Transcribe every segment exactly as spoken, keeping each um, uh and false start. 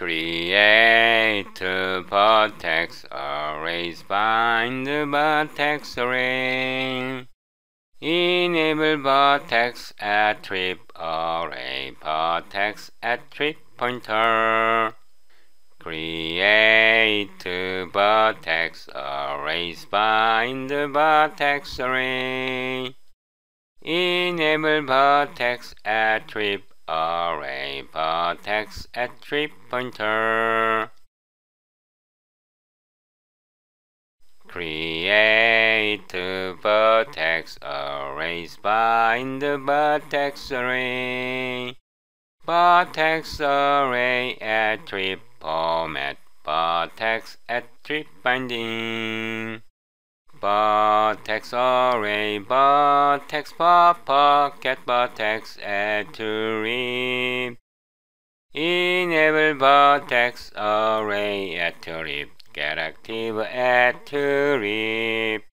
Create vertex arrays, bind vertex array. Enable vertex attrib array, vertex attrib pointer. Create vertex arrays, bind vertex array. Enable vertex attrib array, vertex attrib pointer. Create vertex arrays, bind vertex array. Vertex array attrib format, vertex attrib binding. Vertex array, vertex buffer, get vertex attrib. Enable vertex array attrib, get active attrib.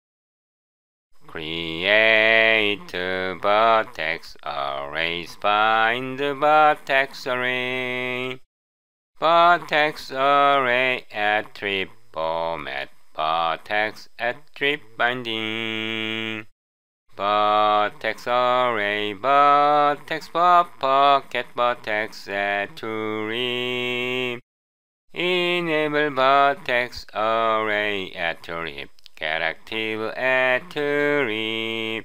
Create vertex arrays, bind vertex array. Vertex array attrib format, vertex attrib binding. Vertex array, vertex buffer, get vertex attrib. Enable vertex array attrib, get active attrib.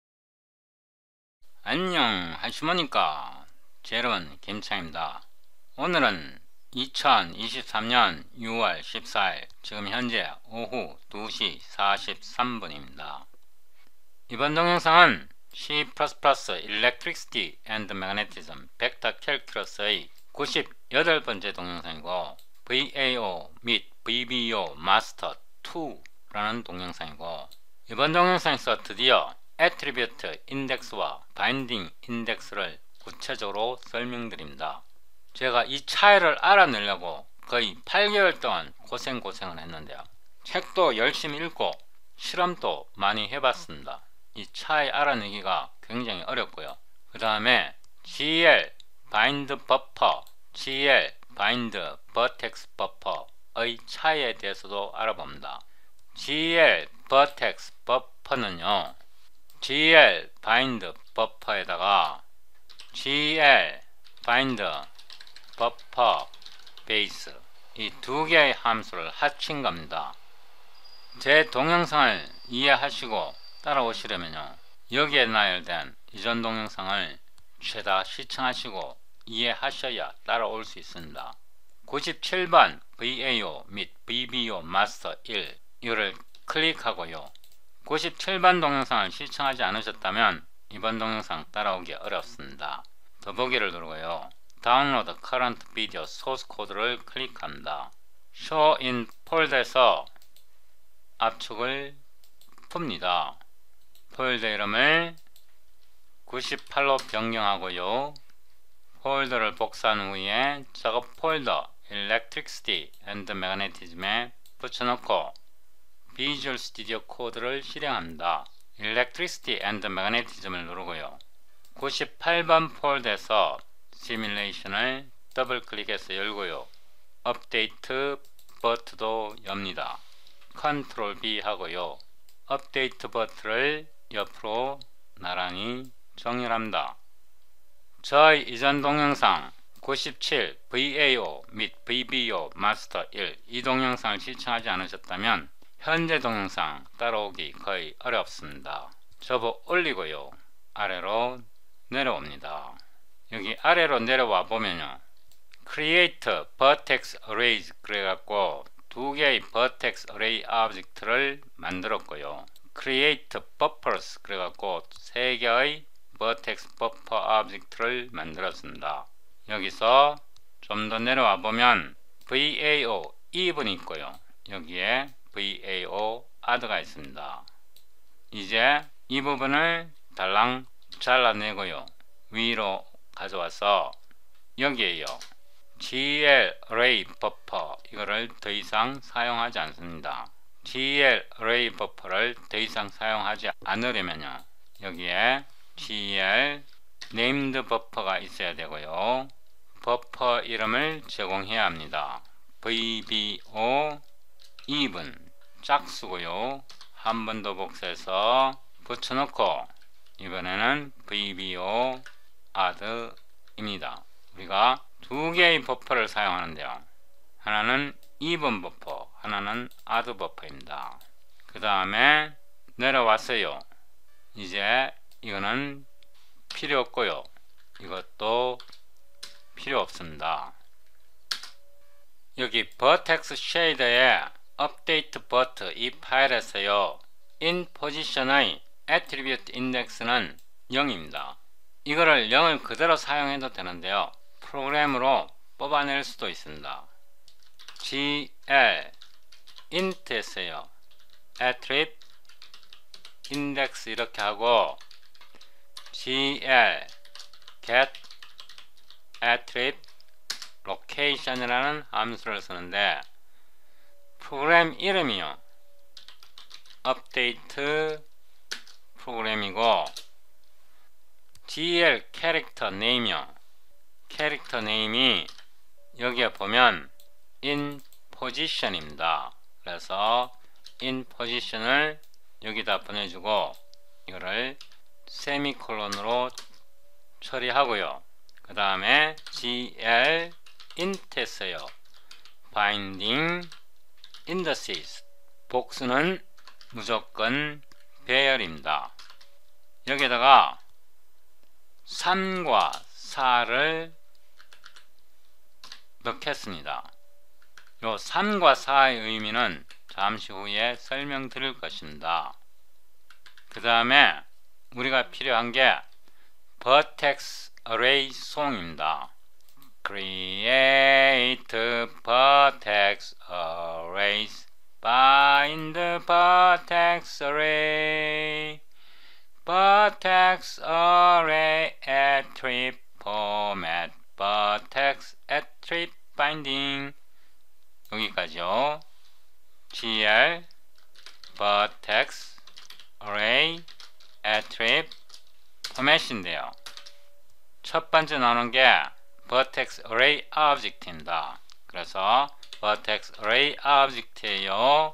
안녕 하시모니까 여러분, 김창입니다. 오늘은 이천이십삼년 유월 십사일 지금 현재 오후 두 시 사십삼 분입니다. 이번 동영상은 C 플러스 플러스 Electricity and Magnetism 벡터 캘큘러스의 구십팔 번째 동영상이고 브이에이오 및 브이비오 마스터 이라는 동영상이고, 이번 동영상에서 드디어 애트리뷰트 인덱스와 바인딩 인덱스를 구체적으로 설명드립니다. 제가 이 차이를 알아내려고 거의 팔 개월 동안 고생고생을 했는데요. 책도 열심히 읽고 실험도 많이 해봤습니다. 이 차이 알아내기가 굉장히 어렵고요. 그 다음에 지엘 바인드 버퍼, 지엘 바인드 버텍스 버퍼의 차이에 대해서도 알아봅니다. 지엘 버텍스 버퍼는요, 지엘 바인드 버퍼에다가 지엘 바인드 버퍼 베이스, 이 두 개의 함수를 합친 겁니다. 제 동영상을 이해하시고 따라오시려면요, 여기에 나열된 이전 동영상을 최다 시청하시고 이해하셔야 따라올 수 있습니다. 구십칠 번 브이에이오 및 브이비오 마스터 일, 이거를 클릭하고요. 구십칠 번 동영상을 시청하지 않으셨다면 이번 동영상 따라오기 어렵습니다. 더보기를 누르고요. 다운로드 current video source code를 클릭합니다. show in 폴더에서 압축을 풉니다. 폴더 이름을 구십팔로 변경하고요. 폴더를 복사한 후에 작업 폴더 Electricity and Magnetism에 붙여넣고 비주얼 스튜디오 코드를 실행합니다. Electricity and Magnetism을 누르고요. 구십팔 번 폴더에서 시뮬레이션을 더블 클릭해서 열고요. 업데이트 버튼도 엽니다. 컨트롤 비 하고요. 업데이트 버튼을 옆으로 나란히 정렬합니다. 저의 이전 동영상 구십칠 브이에이오 및 브이비오 마스터 일, 이 동영상을 시청하지 않으셨다면 현재 동영상 따라오기 거의 어렵습니다. 접어 올리고요. 아래로 내려옵니다. 여기 아래로 내려와 보면요, Create Vertex Arrays 그래갖고 두 개의 Vertex Array 오브젝트를 만들었고요. Create Buffers 그래갖고 세 개의 Vertex Buffer 오브젝트를 만들었습니다. 여기서 좀 더 내려와 보면 브이에이오 Even이 있고요. 여기에 브이에이오 Odd가 있습니다. 이제 이 부분을 달랑 잘라내고요. 위로 가져와서 여기에요, 지엘 Array Buffer, 이거를 더 이상 사용하지 않습니다. 지엘 Array Buffer를 더 이상 사용하지 않으려면요, 여기에 지엘 Named Buffer가 있어야 되고요. 버퍼 이름을 제공해야 합니다. 브이비오 even 짝수고요. 한 번 더 복사해서 붙여놓고 이번에는 브이비오 add입니다. 우리가 두 개의 버퍼를 사용하는데요. 하나는 even 버퍼, 하나는 add 버퍼입니다. 그 다음에 내려왔어요. 이제 이거는 필요 없고요. 이것도 필요 없습니다. 여기 vertex shader의 update but 이 파일에서요, in position의 attribute index는 영입니다. 이거를 영을 그대로 사용해도 되는데요, 프로그램으로 뽑아낼 수도 있습니다. gl int에서요 attribute index 이렇게 하고 gl get attribute location이라는 함수를 쓰는데, 프로그램 이름이요 update 프로그램이고, gl 캐릭터 네임이요 캐릭터 네임이 여기에 보면 in position입니다. 그래서 in position을 여기다 보내주고 이거를 세미콜론으로 처리하고요. 그 다음에 gl int에서요 binding indices 복수는 무조건 배열입니다. 여기다가 삼과 사를 넣겠습니다. 요 삼과 사의 의미는 잠시 후에 설명드릴 것입니다. 그 다음에 우리가 필요한 게 vertex array 송입니다. create vertex arrays bind vertex array vertex array attribute format vertex attribute binding 여기까지요. gl vertex array attribute format인데요, 첫 번째 나오는 게 vertex array object입니다. 그래서 vertex array object에요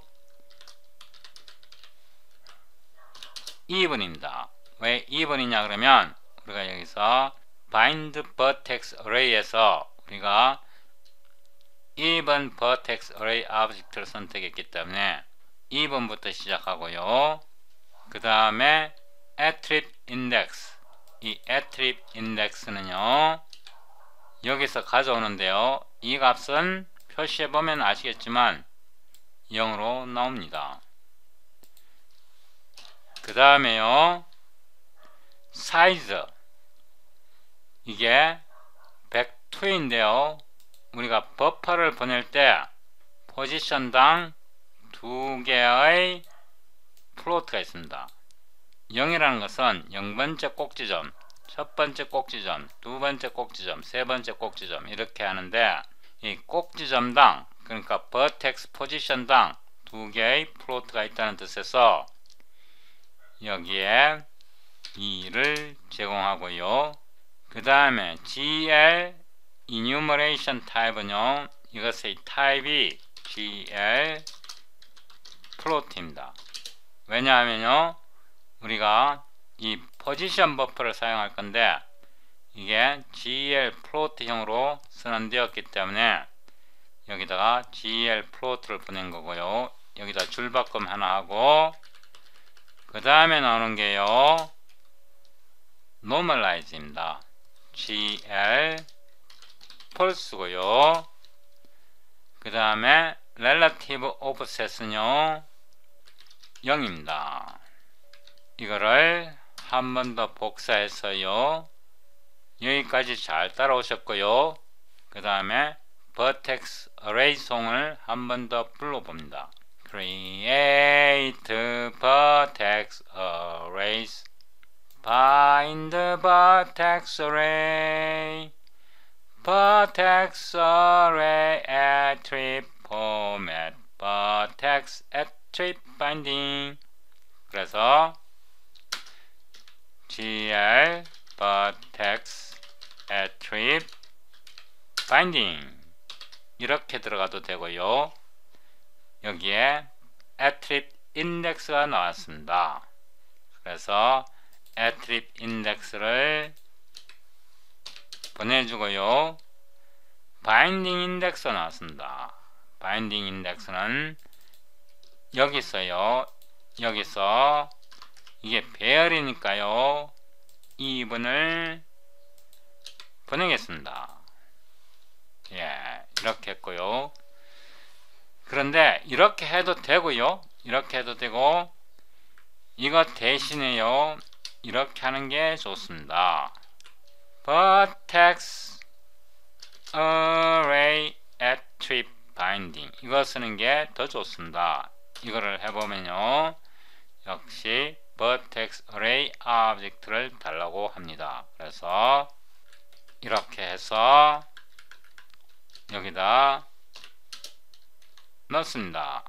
even입니다. 왜 even이냐 그러면 우리가 여기서 bind vertex array에서 우리가 even vertex array object를 선택했기 때문에 even부터 시작하고요. 그 다음에 attribute index, 이 attribute index는요 여기서 가져오는데요, 이 값은 표시해보면 아시겠지만 영으로 나옵니다. 그 다음에요 size, 이게 백이인데요 우리가 버퍼를 보낼 때 포지션당 두 개의 플로트가 있습니다. 영이라는 것은 영 번째 꼭지점, 첫 번째 꼭지점, 두 번째 꼭지점, 세 번째 꼭지점 이렇게 하는데, 이 꼭지점당, 그러니까 vertex 포지션당 두 개의 플로트가 있다는 뜻에서 여기에 이를 제공하고요. 그 다음에 gl enumeration 타입은요, 이것의 타입이 gl float입니다. 왜냐하면요 우리가 이 포지션 버퍼를 사용할 건데 이게 gl float형으로 선언되었기 때문에 여기다가 gl float를 보낸 거고요. 여기다 줄바꿈 하나 하고, 그 다음에 나오는 게요 normalize입니다. gl false고요. 그 다음에 relative offset은요 영입니다. 이거를 한 번 더 복사해서요 여기까지 잘 따라오셨고요. 그 다음에 vertex array 송을 한 번 더 불러봅니다. create vertex arrays bind vertex array vertex array attribute format vertex attribute binding. 그래서 gl vertex attribute binding 이렇게 들어가도 되고요. 여기에 attrib index가 나왔습니다. 그래서 attrib index를 보내주고요. binding index 나왔습니다. binding index는 여기 있어요. 여기서 이게 배열이니까요. 이분을 보내겠습니다. 예, 이렇게 했고요. 그런데 이렇게 해도 되고요. 이렇게 해도 되고 이거 대신에요. 이렇게 하는 게 좋습니다. vertex array attrib binding 이거 쓰는 게 더 좋습니다. 이거를 해보면요. 역시 vertex array object를 달라고 합니다. 그래서 이렇게 해서 여기다 넣습니다.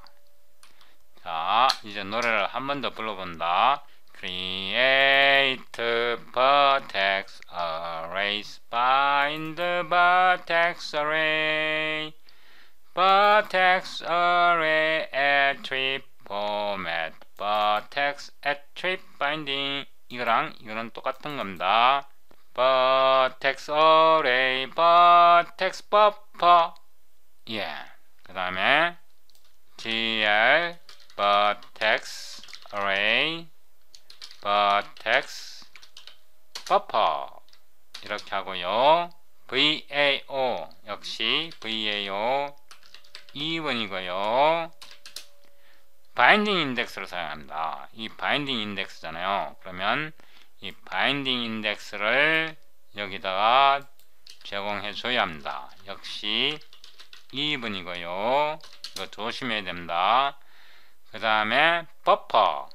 자, 이제 노래를 한 번 더 불러본다. Create vertex arrays, bind the vertex array, vertex array attrib format, vertex attrib binding 이거랑 이거는 똑같은 겁니다. vertex array, vertex buffer 예, 그 다음에 gr vertex array vertex buffer 이렇게 하고요. vao 역시 vao 이 번이고요. 바인딩 인덱스를 사용합니다. 이 바인딩 인덱스잖아요. 그러면 이 바인딩 인덱스를 여기다가 제공해 줘야 합니다. 역시 이 번이고요. 이거 조심해야 됩니다. 그 다음에 버퍼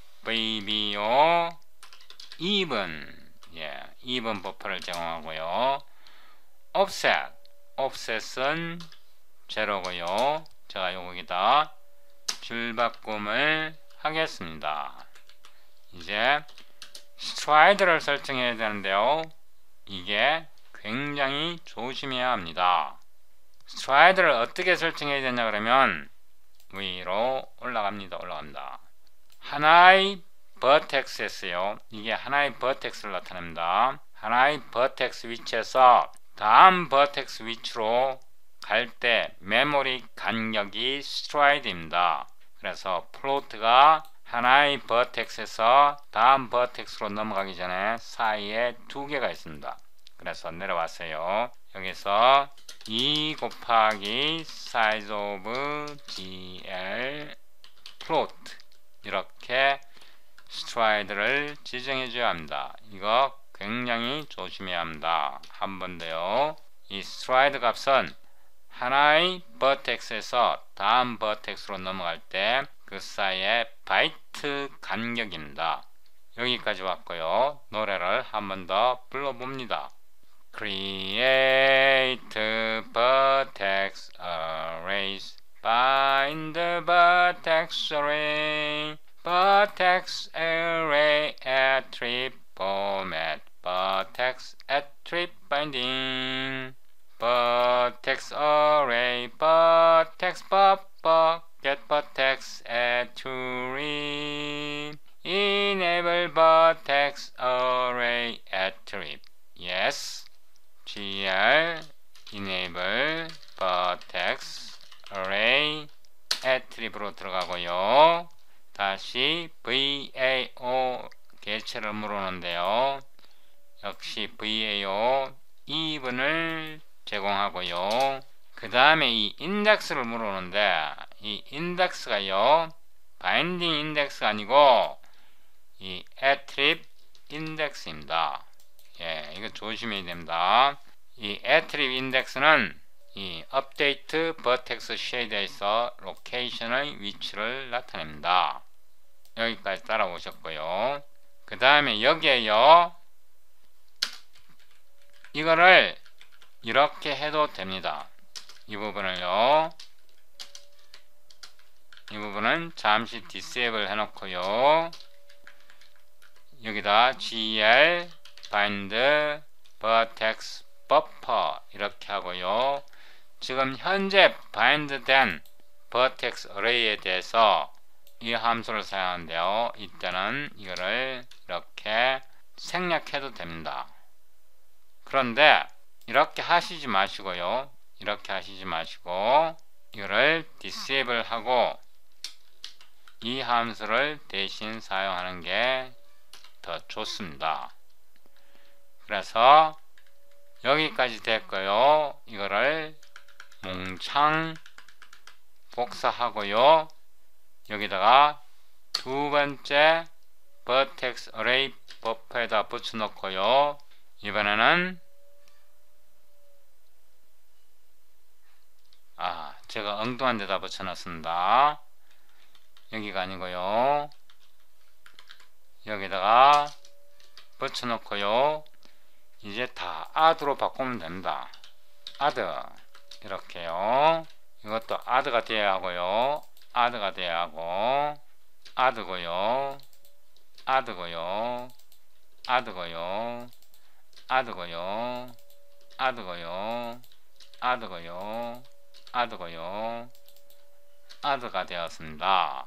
브이비오 이 번 예, 이 번 버퍼를 제공하고요. offset offset은 제로고요. 제가 여기다 줄바꿈을 하겠습니다. 이제 스트라이드를 설정해야 되는데요. 이게 굉장히 조심해야 합니다. 스트라이드를 어떻게 설정해야 되냐 그러면 위로 올라갑니다. 올라갑니다. 하나의 버텍스에서요. 이게 하나의 버텍스를 나타냅니다. 하나의 버텍스 위치에서 다음 버텍스 위치로 갈 때 메모리 간격이 스트라이드입니다. 그래서 플로트가 하나의 버텍스에서 다음 버텍스로 넘어가기 전에 사이에 두 개가 있습니다. 그래서 내려왔어요. 여기서 이 곱하기 size of gl float 이렇게 스트라이드를 지정해 줘야 합니다. 이거 굉장히 조심해야 합니다. 한 번 더요. 이 스트라이드 값은 하나의 버텍스에서 다음 버텍스로 넘어갈 때 그 사이의 바이트 간격입니다. 여기까지 왔고요. 노래를 한 번 더 불러봅니다. Create vertex arrays, bind the vertex array, vertex array attrib format, vertex attrib binding, vertex array, vertex buffer, get vertex attrib, enable vertex array attrib. Yes. gr enable vertex array attrib으로 들어가고요. 다시 vao 개체를 물어오는데요. 역시 vao 이 번을 제공하고요. 그 다음에 이 인덱스를 물어오는데 이 인덱스가요 바인딩 인덱스가 아니고 이 attrib 인덱스입니다. 예, 이거 조심해야 됩니다. 이 attrib 인덱스는 이 update vertex shade에서 로케이션의 위치를 나타냅니다. 여기까지 따라오셨고요. 그 다음에 여기에요 이거를 이렇게 해도 됩니다. 이 부분을요 이 부분은 잠시 disable 해놓고요 여기다 gr bind vertex buffer 이렇게 하고요. 지금 현재 바인드된 vertex array에 대해서 이 함수를 사용하는데요. 이때는 이거를 이렇게 생략해도 됩니다. 그런데 이렇게 하시지 마시고요. 이렇게 하시지 마시고 이거를 disable 하고 이 함수를 대신 사용하는 게 더 좋습니다. 그래서 여기까지 됐고요. 이거를 몽창 복사하고요. 여기다가 두 번째 vertex array 버퍼에다 붙여놓고요. 이번에는 아 제가 엉뚱한 데다 붙여놨습니다. 여기가 아니고요. 여기다가 붙여놓고요. 이제 다 add로 바꾸면 됩니다. add 이렇게요. 이것도 add가 돼야 하고요. add가 돼야 하고 add고요. add고요. add고요. add고요. add고요. add고요. add고요. add가 되었습니다.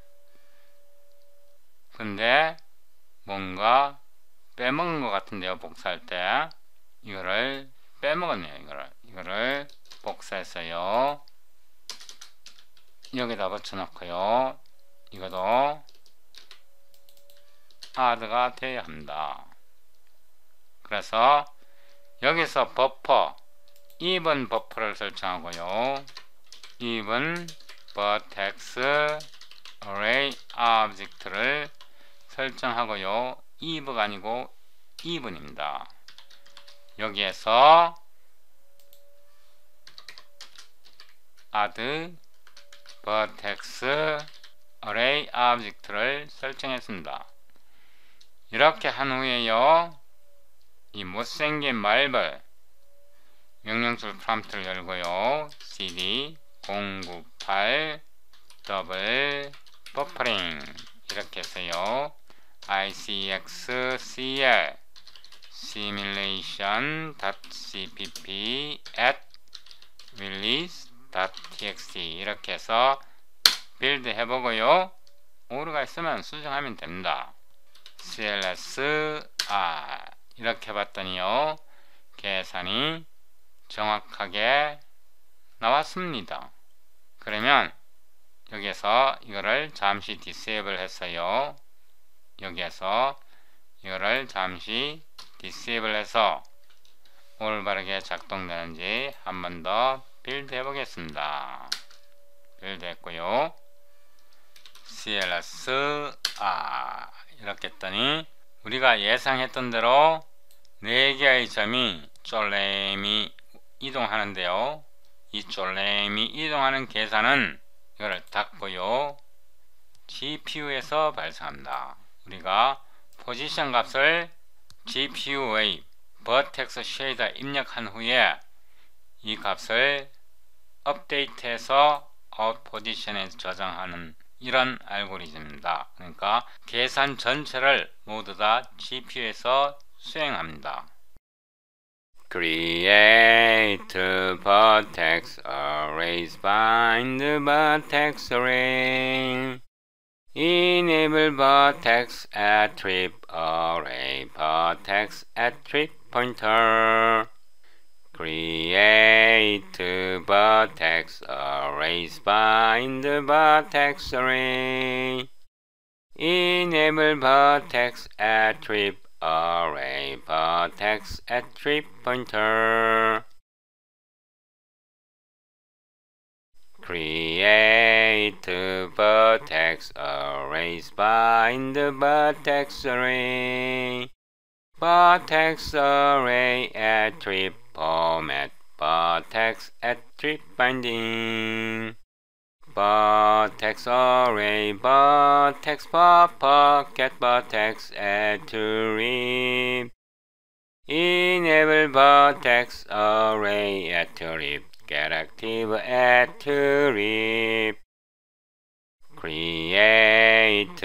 근데 뭔가 빼먹은 것 같은데요. 복사할 때 이거를 빼먹었네요. 이거를 이거를 복사했어요. 여기다 붙여놓고요. 이것도 add가 되어야 합니다. 그래서 여기서 버퍼 even 버퍼를 설정하고요. even vertex array object를 설정하고요. if가 아니고 even입니다. 여기에서 add vertex array object를 설정했습니다. 이렇게 한 후에요. 이 못생긴 말벌 명령줄 프롬프트를 열고요. cd 공구팔 더블 버퍼링 이렇게 해서요. icxcl simulation.cpp at release.txt 이렇게 해서 빌드 해보고요. 오류가 있으면 수정하면 됩니다. clsr 이렇게 해봤더니요. 계산이 정확하게 나왔습니다. 그러면 여기에서 이거를 잠시 disable 했어요. 여기에서 이거를 잠시 disable 해서 올바르게 작동되는지 한 번 더 빌드 해보겠습니다. 빌드 했고요. clsr 이렇게 했더니 우리가 예상했던 대로 네 개의 점이 쫄래미 이동하는데요. 이 쫄래미 이동하는 계산은 이거를 닫고요. 지피유에서 발생합니다. 우리가 포지션 값을 지피유의 vertex shade에 입력한 후에 이 값을 업데이트해서 out 포지션에 저장하는 이런 알고리즘입니다. 그러니까 계산 전체를 모두 다 지피유에서 수행합니다. Create vertex arrays. Bind the vertex array. Enable vertex attrib array. Vertex attrib pointer. Create vertex arrays. Bind the vertex array. Enable vertex attrib array vertex attrib pointer. Create vertex arrays. Bind the vertex array. Vertex array attrib format. Vertex attrib binding. Vertex array, vertex buffer, get vertex attrib. Enable vertex array attrib, get active attrib. Create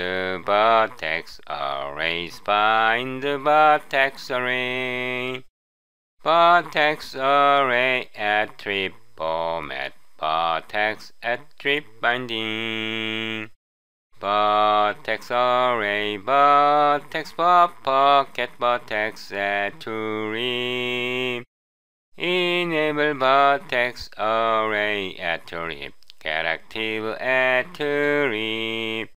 vertex arrays. Bind the vertex array. vertex array at trip format, vertex at trip binding, vertex array, vertex buffer, get vertex at trip, enable vertex array at trip, get active at trip.